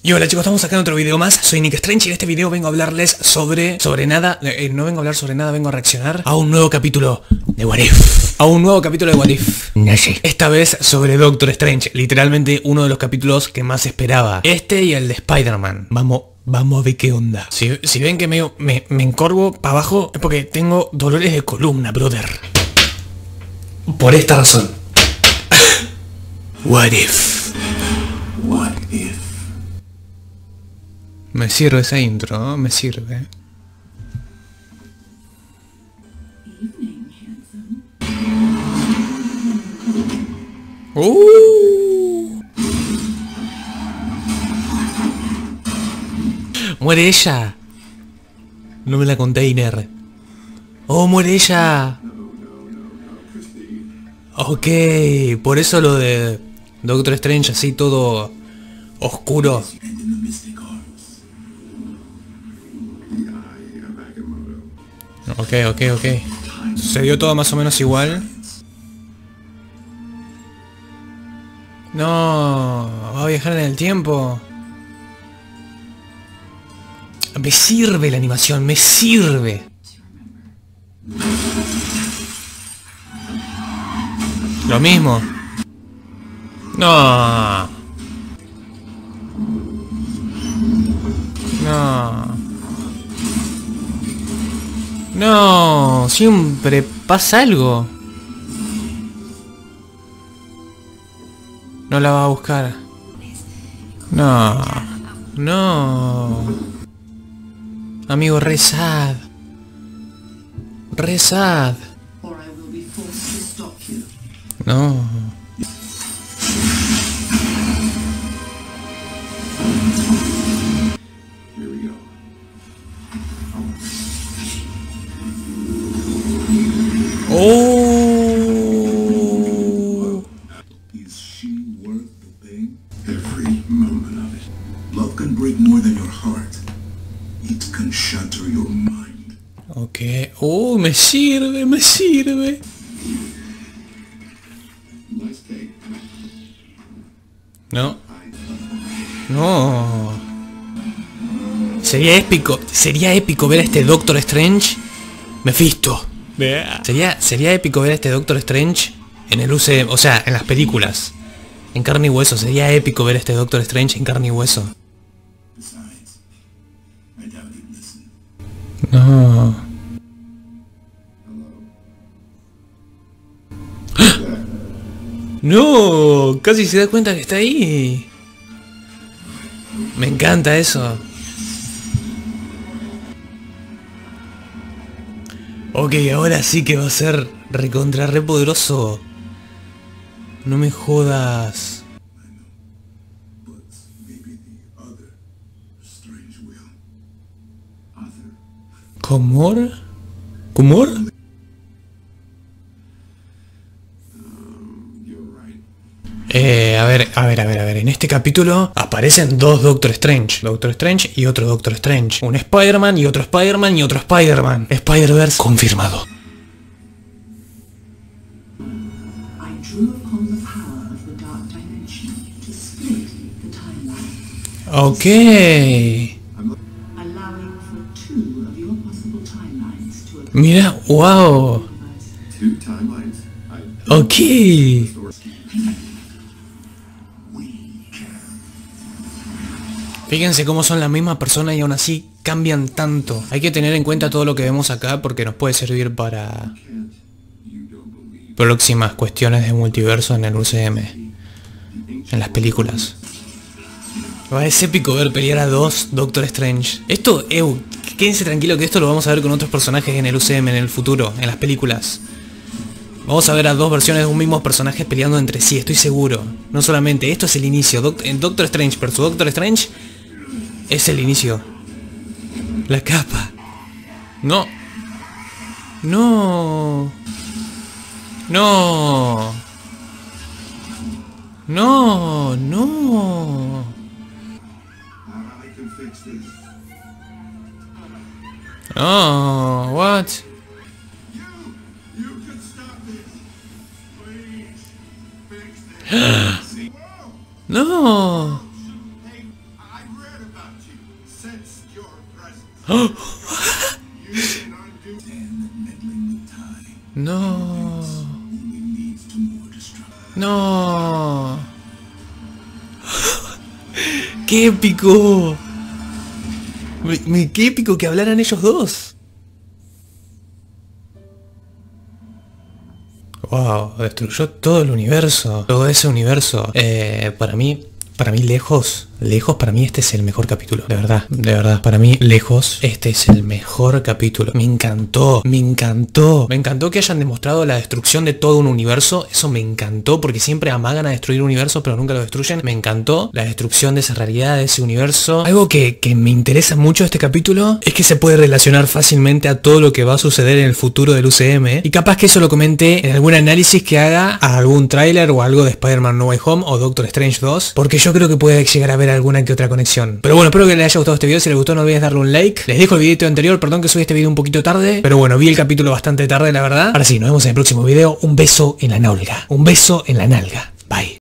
Y hola chicos, estamos acá en otro video más. Soy Nick Strange y en este video vengo a hablarles sobre nada. No vengo a hablar sobre nada, vengo a reaccionar a un nuevo capítulo de What If. A un nuevo capítulo de What If. No sé. Esta vez sobre Doctor Strange. Literalmente uno de los capítulos que más esperaba. Este y el de Spider-Man. Vamos a ver qué onda. Si ven que me encorvo para abajo es porque tengo dolores de columna, brother. Por esta razón. What if. What if? Me sirve esa intro, ¿no? Me sirve. Muere ella. No me la container. Oh, muere ella. Ok, por eso lo de Doctor Strange así todo oscuro. Ok. Sucedió todo más o menos igual. No, va a viajar en el tiempo. Me sirve la animación, me sirve. Lo mismo. No. No, siempre pasa algo. No la va a buscar. No. Amigo, re sad. No. Oh. Is she worth the pain? Every moment of it. Love can break more than your heart. It can shatter your mind. Ok. Oh, me sirve. No. Sería épico ver a este Doctor Strange. Mephisto. Sería épico ver a este Doctor Strange en el UCM, o sea, en las películas. En carne y hueso, sería épico ver a este Doctor Strange en carne y hueso. No. No, casi se da cuenta que está ahí. Me encanta eso. Ok, ahora sí que va a ser recontra re poderoso. No me jodas. ¿Comor? A ver, en este capítulo aparecen dos Doctor Strange. Doctor Strange y otro Doctor Strange. Un Spider-Man y otro Spider-Man y otro Spider-Man. Spider-Verse confirmado. Ok. Mira, wow. Ok. Fíjense cómo son la misma persona y aún así cambian tanto. Hay que tener en cuenta todo lo que vemos acá porque nos puede servir para próximas cuestiones de multiverso en el UCM. En las películas. Es épico ver pelear a dos Doctor Strange. Esto, quédense tranquilo que esto lo vamos a ver con otros personajes en el UCM en el futuro, en las películas. Vamos a ver a dos versiones de un mismo personaje peleando entre sí, estoy seguro. No solamente, esto es el inicio. En Doctor Strange vs Doctor Strange es el inicio. La capa. No. No. Oh, what? No. read about you, sensed your presence. ¡Oh! You can undo and meddling with time. No. Only leads to more destruction. No. ¡Qué épico! ¡Qué épico que hablaran ellos dos! Wow, destruyó todo el universo. Todo ese universo. Para mí lejos, para mí este es el mejor capítulo. De verdad, para mí lejos, este es el mejor capítulo. Me encantó que hayan demostrado la destrucción de todo un universo. Eso me encantó, porque siempre amagan a destruir universos, pero nunca lo destruyen. Me encantó la destrucción de esa realidad, de ese universo. Algo que me interesa mucho de este capítulo es que se puede relacionar fácilmente a todo lo que va a suceder en el futuro del UCM. Y capaz que eso lo comente en algún análisis que haga a algún tráiler o algo de Spider-Man No Way Home o Doctor Strange 2, porque yo creo que puede llegar a haber alguna que otra conexión. Pero bueno, espero que les haya gustado este video. Si les gustó, no olvides darle un like. Les dejo el video anterior, perdón que subí este video un poquito tarde, pero bueno, vi el capítulo bastante tarde, la verdad. Ahora sí, nos vemos en el próximo video. Un beso en la nalga. Un beso en la nalga. Bye.